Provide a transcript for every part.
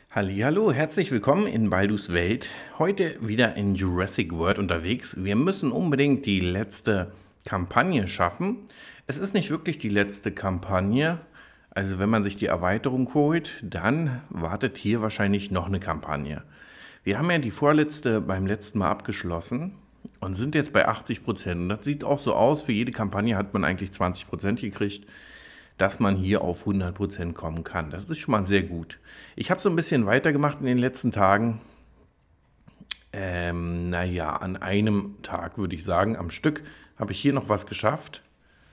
Hallihallo, herzlich willkommen in Baldus Welt. Heute wieder in Jurassic World unterwegs. Wir müssen unbedingt die letzte Kampagne schaffen. Es ist nicht wirklich die letzte Kampagne. Also wenn man sich die Erweiterung holt, dann wartet hier wahrscheinlich noch eine Kampagne. Wir haben ja die vorletzte beim letzten Mal abgeschlossen und sind jetzt bei 80%. Und das sieht auch so aus, für jede Kampagne hat man eigentlich 20% gekriegt, dass man hier auf 100% kommen kann. Das ist schon mal sehr gut. Ich habe so ein bisschen weitergemacht in den letzten Tagen. Naja, an einem Tag würde ich sagen, am Stück habe ich hier noch was geschafft.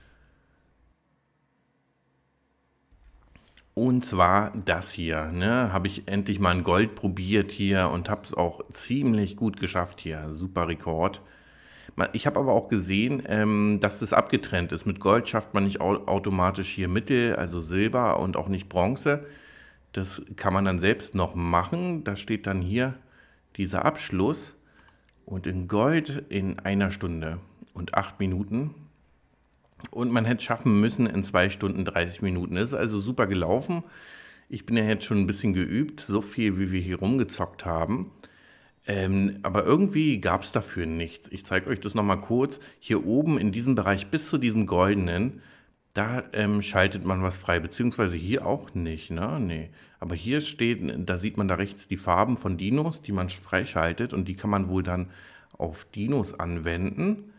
Und zwar das hier. Ne? Habe ich endlich mal ein Gold probiert hier und habe es auch ziemlich gut geschafft hier. Super Rekord. Ich habe aber auch gesehen, dass das abgetrennt ist. Mit Gold schafft man nicht automatisch hier Mittel, also Silber und auch nicht Bronze. Das kann man dann selbst noch machen. Da steht dann hier dieser Abschluss und in Gold in 1 Stunde und 8 Minuten. Und man hätte es schaffen müssen in 2 Stunden 30 Minuten. Das ist also super gelaufen. Ich bin ja jetzt schon ein bisschen geübt, so viel wie wir hier rumgezockt haben. Aber irgendwie gab es dafür nichts. Ich zeige euch das nochmal kurz. Hier oben in diesem Bereich bis zu diesem goldenen, da schaltet man was frei, beziehungsweise hier auch nicht, ne? Nee. Aber hier steht, da sieht man da rechts die Farben von Dinos, die man freischaltet und die kann man wohl dann auf Dinos anwenden.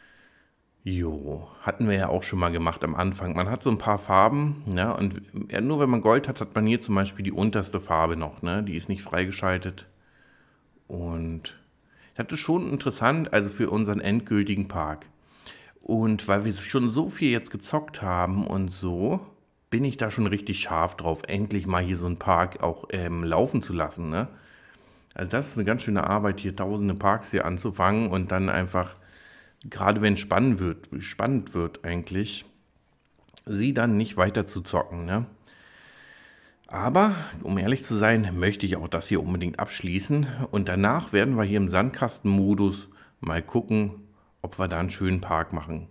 Jo, hatten wir ja auch schon mal gemacht am Anfang. Man hat so ein paar Farben, ne? Und nur wenn man Gold hat, hat man hier zum Beispiel die unterste Farbe noch, ne? Die ist nicht freigeschaltet. Und das ist schon interessant, also für unseren endgültigen Park. Und weil wir schon so viel jetzt gezockt haben und so, bin ich da schon richtig scharf drauf, endlich mal hier so einen Park auch laufen zu lassen. Ne? Also das ist eine ganz schöne Arbeit, hier tausende Parks hier anzufangen und dann einfach, gerade wenn es spannend wird eigentlich, sie dann nicht weiter zu zocken. Ne? Aber, um ehrlich zu sein, möchte ich auch das hier unbedingt abschließen. Und danach werden wir hier im Sandkastenmodus mal gucken, ob wir da einen schönen Park machen.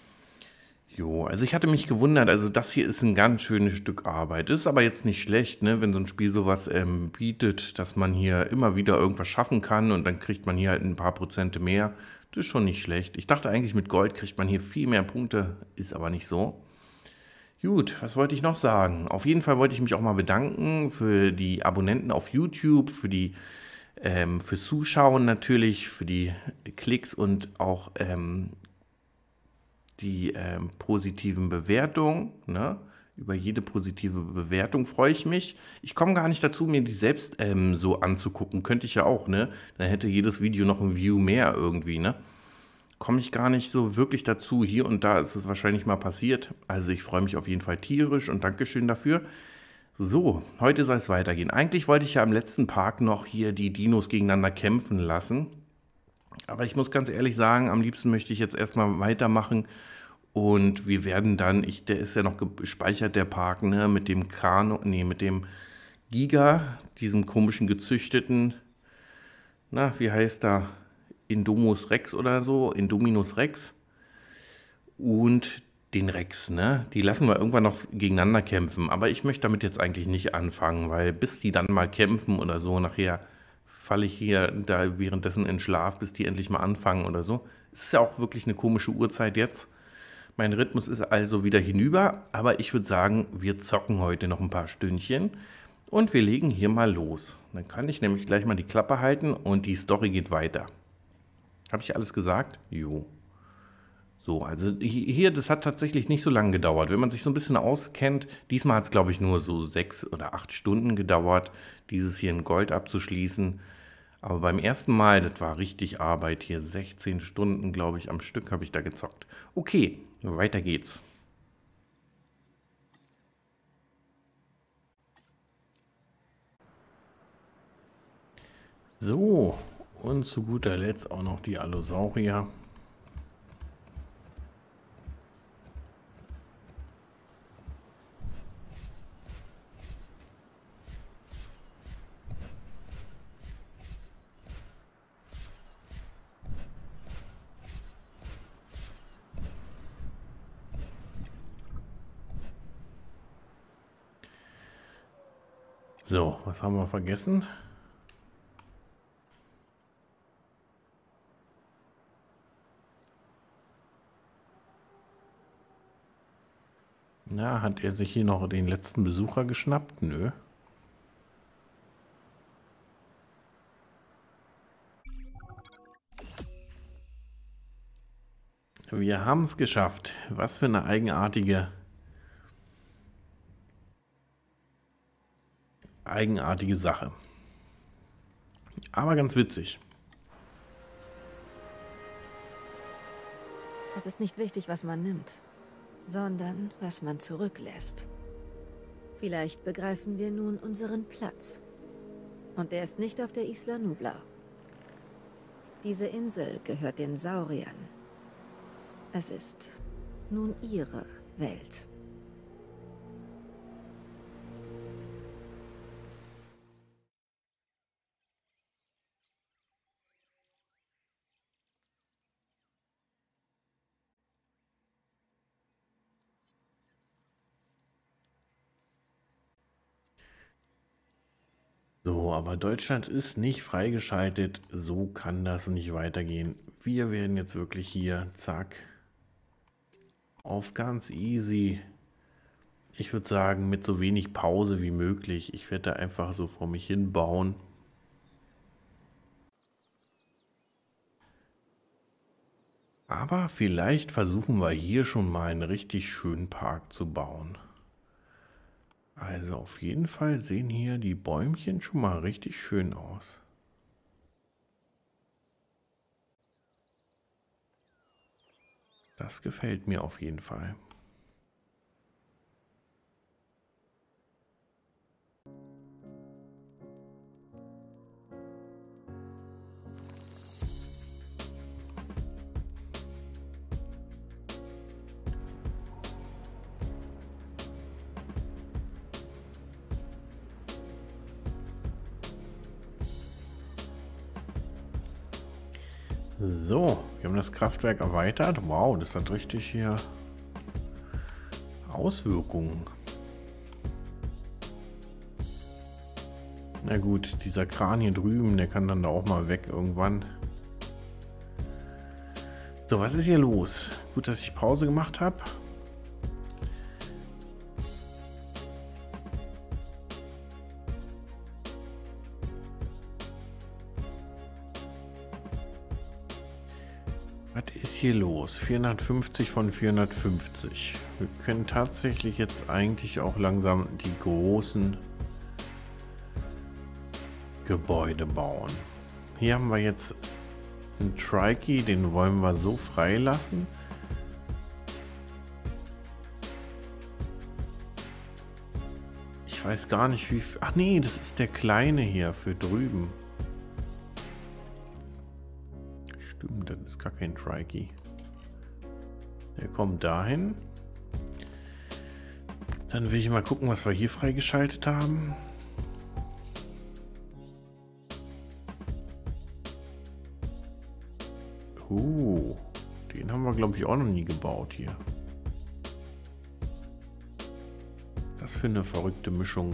Jo, also ich hatte mich gewundert, also das hier ist ein ganz schönes Stück Arbeit. Ist aber jetzt nicht schlecht, ne, wenn so ein Spiel sowas bietet, dass man hier immer wieder irgendwas schaffen kann und dann kriegt man hier halt ein paar Prozente mehr. Das ist schon nicht schlecht. Ich dachte eigentlich, mit Gold kriegt man hier viel mehr Punkte, ist aber nicht so. Gut, was wollte ich noch sagen? Auf jeden Fall wollte ich mich auch mal bedanken für die Abonnenten auf YouTube, fürs Zuschauen natürlich, für die Klicks und auch die positiven Bewertungen. Ne? Über jede positive Bewertung freue ich mich. Ich komme gar nicht dazu, mir die selbst so anzugucken. Könnte ich ja auch, ne? Dann hätte jedes Video noch ein View mehr irgendwie, ne? Komme ich gar nicht so wirklich dazu. Hier und da ist es wahrscheinlich mal passiert. Also ich freue mich auf jeden Fall tierisch und Dankeschön dafür. So, heute soll es weitergehen. Eigentlich wollte ich ja im letzten Park noch hier die Dinos gegeneinander kämpfen lassen. Aber ich muss ganz ehrlich sagen, am liebsten möchte ich jetzt erstmal weitermachen. Und wir werden dann, der ist ja noch gespeichert, der Park, ne, mit dem Kano, nee, mit dem Giga, diesem komischen gezüchteten, na, wie heißt da? Indomus Rex oder so, Indominus Rex und den Rex, ne? Die lassen wir irgendwann noch gegeneinander kämpfen. Aber ich möchte damit jetzt eigentlich nicht anfangen, weil bis die dann mal kämpfen oder so, nachher falle ich hier da währenddessen in Schlaf, bis die endlich mal anfangen oder so. Es ist ja auch wirklich eine komische Uhrzeit jetzt. Mein Rhythmus ist also wieder hinüber, aber ich würde sagen, wir zocken heute noch ein paar Stündchen und wir legen hier mal los. Dann kann ich nämlich gleich mal die Klappe halten und die Story geht weiter. Habe ich alles gesagt? Jo. So, also hier, das hat tatsächlich nicht so lange gedauert. Wenn man sich so ein bisschen auskennt, diesmal hat es, glaube ich, nur so 6 oder 8 Stunden gedauert, dieses hier in Gold abzuschließen. Aber beim ersten Mal, das war richtig Arbeit hier. 16 Stunden, glaube ich, am Stück habe ich da gezockt. Okay, weiter geht's. So, und zu guter Letzt auch noch die Allosaurier. So, was haben wir vergessen? Na, hat er sich hier noch den letzten Besucher geschnappt? Nö. Wir haben es geschafft. Was für eine eigenartige Sache. Aber ganz witzig. Es ist nicht wichtig, was man nimmt, sondern was man zurücklässt. Vielleicht begreifen wir nun unseren Platz. Und der ist nicht auf der Isla Nublar. Diese Insel gehört den Sauriern. Es ist nun ihre Welt. So, aber Deutschland ist nicht freigeschaltet. So kann das nicht weitergehen. Wir werden jetzt wirklich hier, zack, auf ganz easy. Ich würde sagen, mit so wenig Pause wie möglich. Ich werde da einfach so vor mich hin bauen. Aber vielleicht versuchen wir hier schon mal einen richtig schönen Park zu bauen. Also auf jeden Fall sehen hier die Bäumchen schon mal richtig schön aus. Das gefällt mir auf jeden Fall. So, wir haben das Kraftwerk erweitert. Wow, das hat richtig hier Auswirkungen. Na gut, dieser Kran hier drüben, der kann dann da auch mal weg irgendwann. So, was ist hier los? Gut, dass ich Pause gemacht habe. Was ist hier los? 450 von 450. Wir können tatsächlich jetzt eigentlich auch langsam die großen Gebäude bauen. Hier haben wir jetzt einen Trikey, den wollen wir so freilassen. Ich weiß gar nicht wie... Ach nee, das ist der kleine hier für drüben. Stimmt, das ist gar kein Trikey. Der kommt dahin. Dann will ich mal gucken, was wir hier freigeschaltet haben. Den haben wir, glaube ich, auch noch nie gebaut hier. Das für eine verrückte Mischung.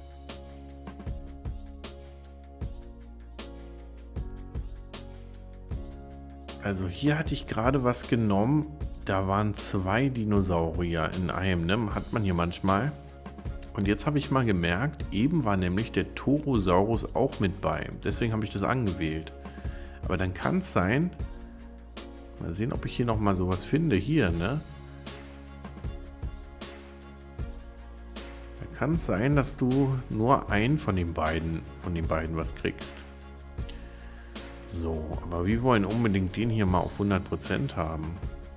Also hier hatte ich gerade was genommen. Da waren 2 Dinosaurier in einem, ne? Hat man hier manchmal. Und jetzt habe ich mal gemerkt, eben war nämlich der Torosaurus auch mit bei. Deswegen habe ich das angewählt. Aber dann kann es sein, mal sehen, ob ich hier noch mal sowas finde. Hier, ne? Da kann es sein, dass du nur einen von den beiden was kriegst. So, aber wir wollen unbedingt den hier mal auf 100% haben.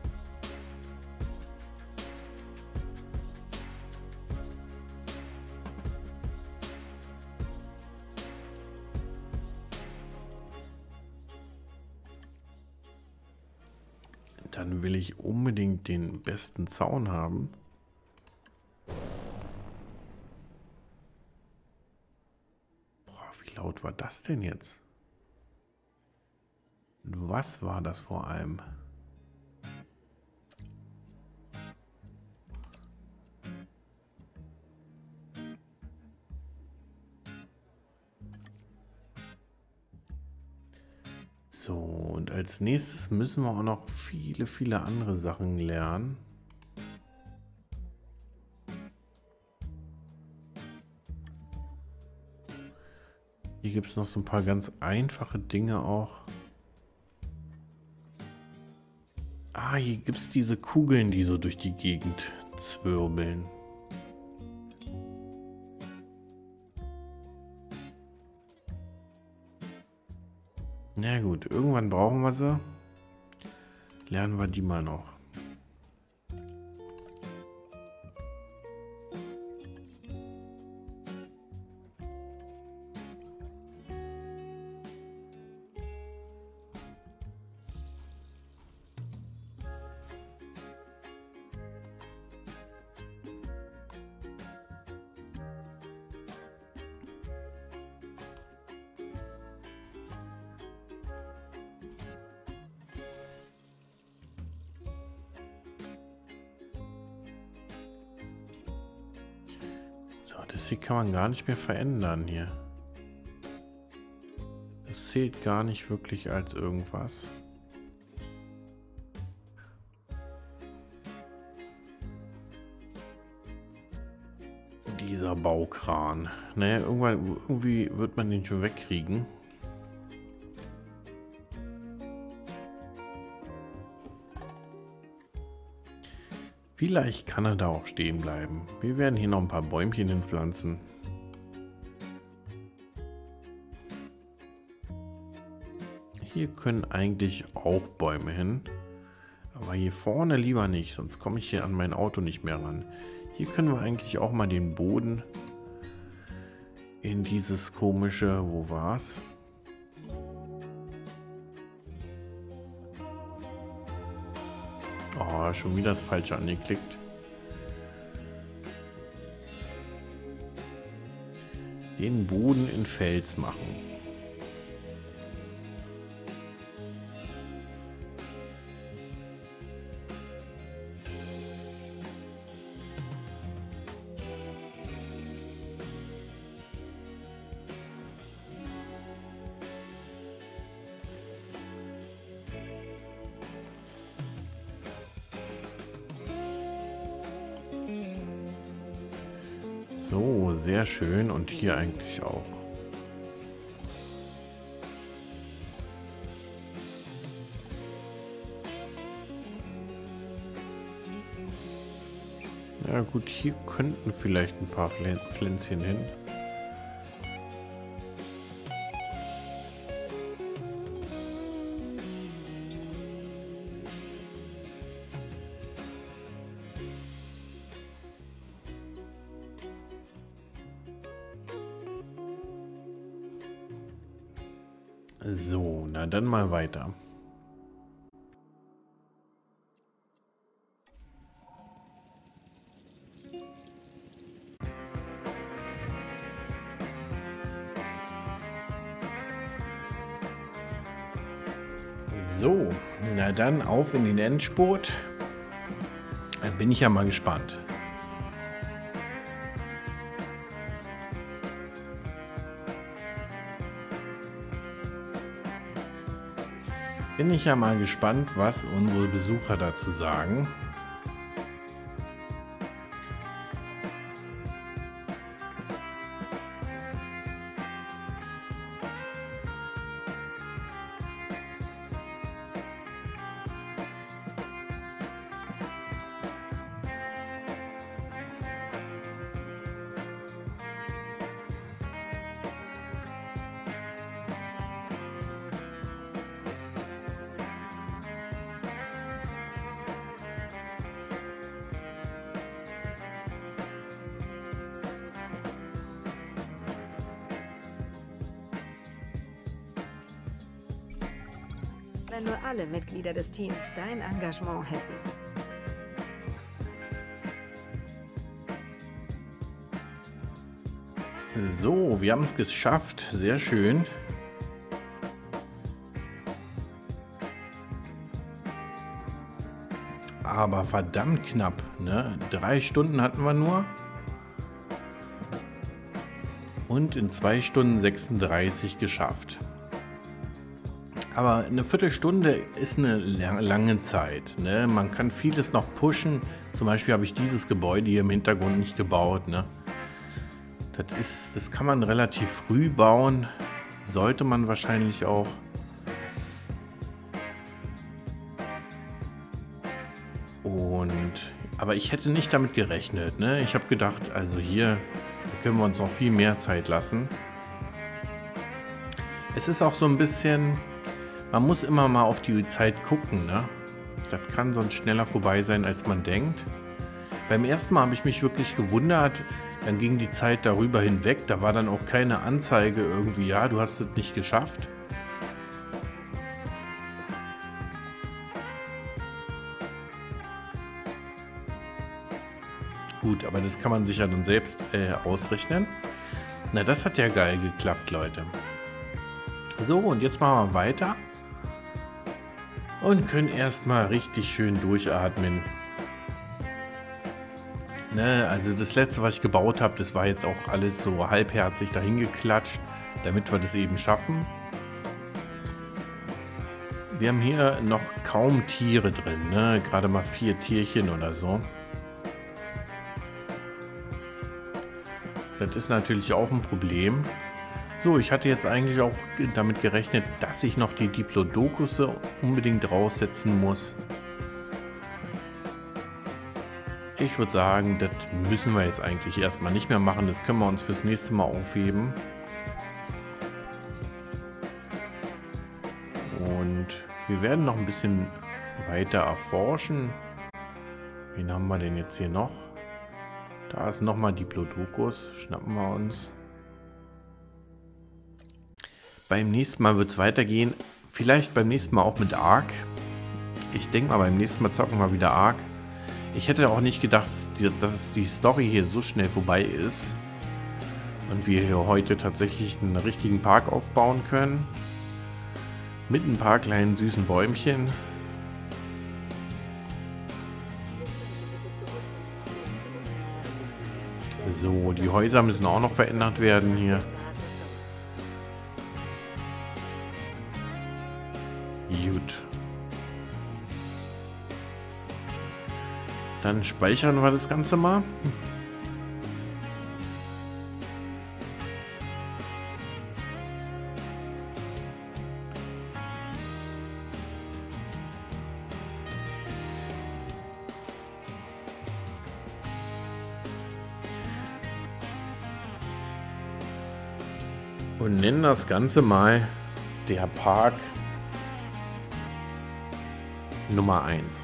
Dann will ich unbedingt den besten Zaun haben. Boah, wie laut war das denn jetzt? Was war das vor allem? So, und als nächstes müssen wir auch noch viele, viele andere Sachen lernen. Hier gibt es noch so ein paar ganz einfache Dinge auch. Ah, hier gibt es diese Kugeln, die so durch die Gegend zwirbeln. Na gut, irgendwann brauchen wir sie. Lernen wir die mal noch. Das hier kann man gar nicht mehr verändern hier. Das zählt gar nicht wirklich als irgendwas. Dieser Baukran. Naja, irgendwie wird man den schon wegkriegen. Vielleicht kann er da auch stehen bleiben. Wir werden hier noch ein paar Bäumchen hinpflanzen. Hier können eigentlich auch Bäume hin. Aber hier vorne lieber nicht, sonst komme ich hier an mein Auto nicht mehr ran. Hier können wir eigentlich auch mal den Boden in dieses komische, wo war's? Oh, schon wieder das Falsche angeklickt. Den Boden in Fels machen. So, sehr schön. Und hier eigentlich auch. Ja gut, hier könnten vielleicht ein paar Pflänzchen hin. So, na dann mal weiter. So, na dann auf in den Endspurt. Da bin ich ja mal gespannt. Bin ich ja mal gespannt, was unsere Besucher dazu sagen. Wenn nur alle Mitglieder des Teams dein Engagement hätten. So, wir haben es geschafft. Sehr schön. Aber verdammt knapp, ne? 3 Stunden hatten wir nur. Und in 2 Stunden 36 geschafft. Aber eine Viertelstunde ist eine lange Zeit. Ne? Man kann vieles noch pushen. Zum Beispiel habe ich dieses Gebäude hier im Hintergrund nicht gebaut. Ne? Das kann man relativ früh bauen. Sollte man wahrscheinlich auch. Aber ich hätte nicht damit gerechnet. Ne? Ich habe gedacht, also hier können wir uns noch viel mehr Zeit lassen. Es ist auch so ein bisschen, man muss immer mal auf die Zeit gucken. Ne? Das kann sonst schneller vorbei sein, als man denkt. Beim ersten Mal habe ich mich wirklich gewundert. Dann ging die Zeit darüber hinweg. Da war dann auch keine Anzeige irgendwie, ja, du hast es nicht geschafft. Gut, aber das kann man sich ja dann selbst ausrechnen. Na, das hat ja geil geklappt, Leute. So, und jetzt machen wir weiter. Und können erstmal richtig schön durchatmen. Ne, also das letzte, was ich gebaut habe, das war jetzt auch alles so halbherzig dahin geklatscht, damit wir das eben schaffen. Wir haben hier noch kaum Tiere drin, ne? Gerade mal 4 Tierchen oder so. Das ist natürlich auch ein Problem. So, ich hatte jetzt eigentlich auch damit gerechnet, dass ich noch die Diplodocus unbedingt raussetzen muss. Ich würde sagen, das müssen wir jetzt eigentlich erstmal nicht mehr machen. Das können wir uns fürs nächste Mal aufheben. Und wir werden noch ein bisschen weiter erforschen. Wen haben wir denn jetzt hier noch? Da ist nochmal Diplodocus. Schnappen wir uns. Beim nächsten Mal wird es weitergehen. Vielleicht beim nächsten Mal auch mit Ark. Ich denke mal, beim nächsten Mal zocken wir wieder Ark. Ich hätte auch nicht gedacht, dass die Story hier so schnell vorbei ist. Und wir hier heute tatsächlich einen richtigen Park aufbauen können. Mit ein paar kleinen süßen Bäumchen. So, die Häuser müssen auch noch verändert werden hier. Gut. Dann speichern wir das Ganze mal. Und nennen das Ganze mal der Park Nummer 1.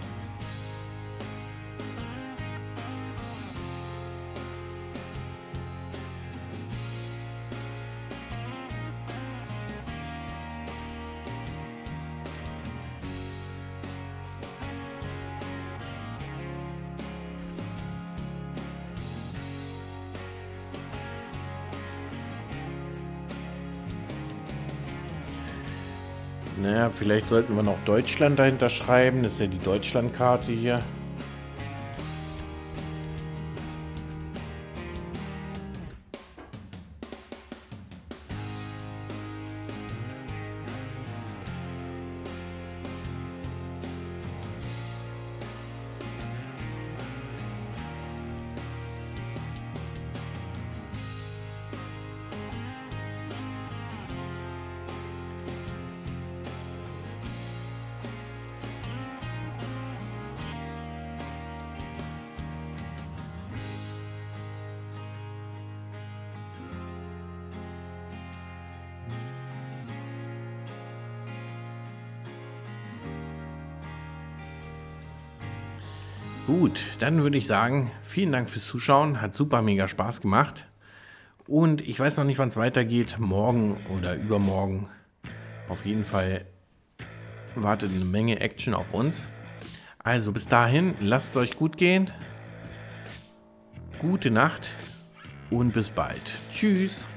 Naja, vielleicht sollten wir noch Deutschland dahinter schreiben. Das ist ja die Deutschlandkarte hier. Gut, dann würde ich sagen, vielen Dank fürs Zuschauen. Hat super mega Spaß gemacht. Und ich weiß noch nicht, wann es weitergeht. Morgen oder übermorgen. Auf jeden Fall wartet eine Menge Action auf uns. Also bis dahin, lasst es euch gut gehen. Gute Nacht und bis bald. Tschüss.